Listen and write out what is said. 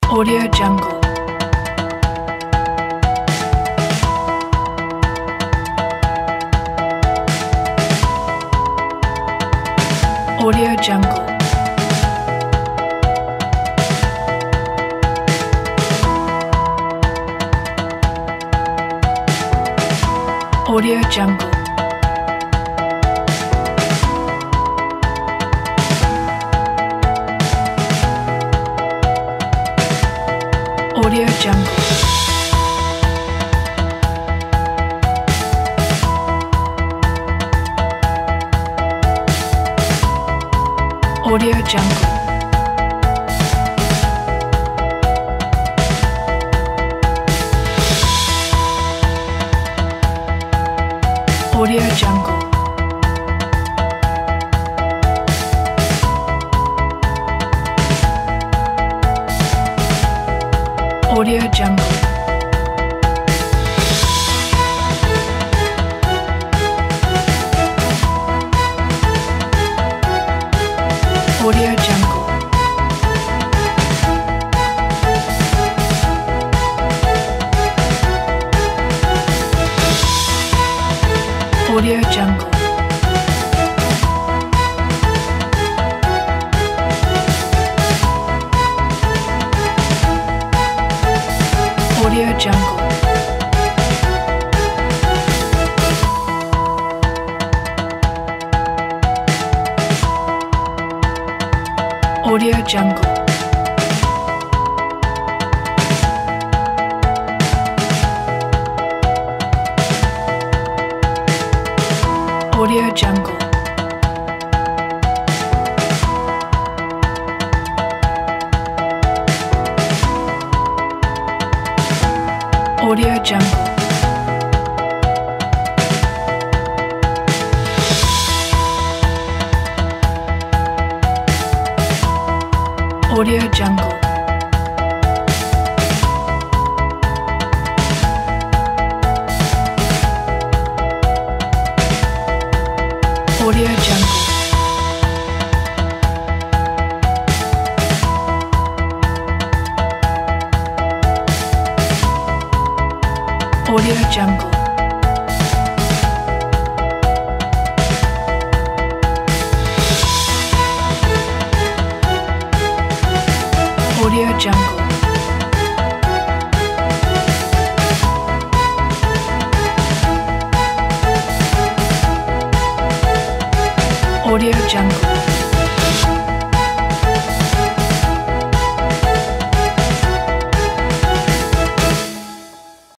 Audio Jungle. Audio Jungle. Audio Jungle. Audio Jungle. Audio Jungle. Audio Jungle. Audio Jungle. Audio Jungle. Audio Jungle. Audio Jungle. Audio Jungle. Audio Jungle. Audio Jungle. Audio Jungle. Audio Jungle. Audio Jungle. Audio Jungle. Audio Jungle.